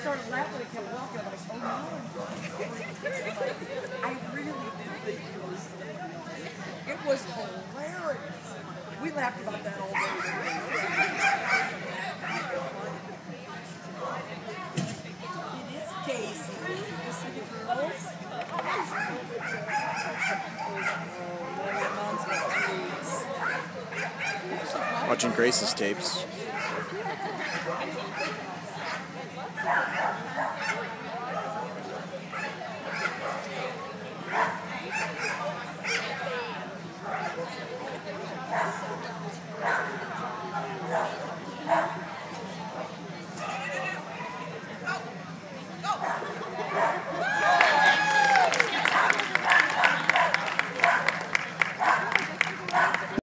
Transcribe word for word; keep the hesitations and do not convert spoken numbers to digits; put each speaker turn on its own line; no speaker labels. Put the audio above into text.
started laughing and kept walking. I'm like, oh no. I really didn't think it was. It was hilarious. We laughed about that all day. It is Casey. You see the girls?
Watching Grace's tapes.